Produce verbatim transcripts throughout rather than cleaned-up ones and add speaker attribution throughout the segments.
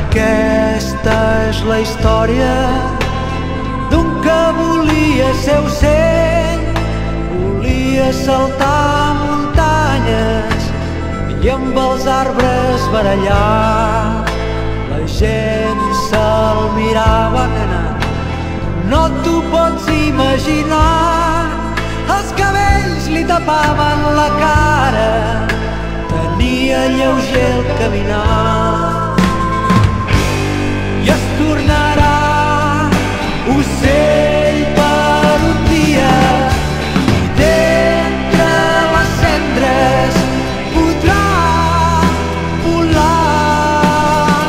Speaker 1: Aquesta és la història d'un que volia ser ocell, volia saltar muntanyes i amb els arbres barallar. La gent se'l mirava canar, no t'ho pots imaginar. Els cabells li tapaven la cara, tenia lleuger el caminar. I es tornarà ocell per un dia, i d'entre les cendres podrà volar.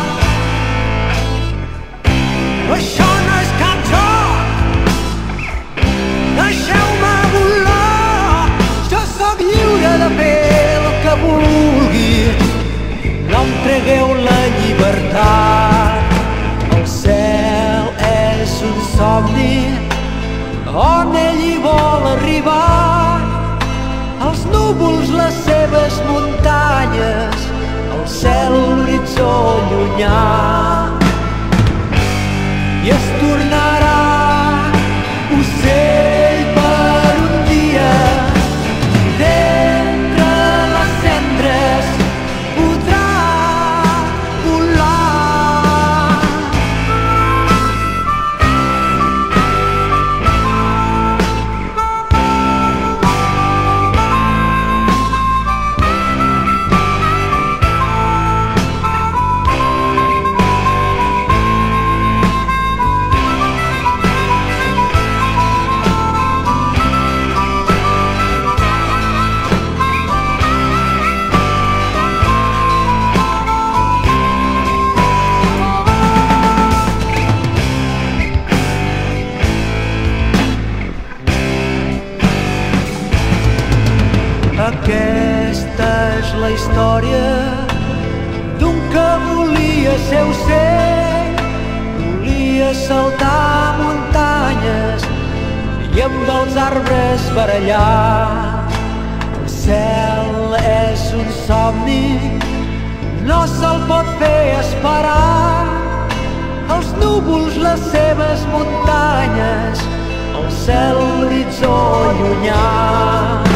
Speaker 1: Això no és cap joc, deixeu-me volar. Jo sóc lliure de fer el que vulgui, no em tregueu la llibertat. El cel és un somni on ell hi vol arribar. Els núvols, les seves muntanyes, el cel, l'horitzó llunyà. I es tornarà ocell per un dia, i d'entre les cendres podrà volar. Aquesta és la història d'un que volia ser ocell, volia saltar muntanyes i amb els arbres barallar. El cel és un somni, no se'l pot fer esperar. Els núvols, les seves muntanyes, el cel, l'horitzó llunyà.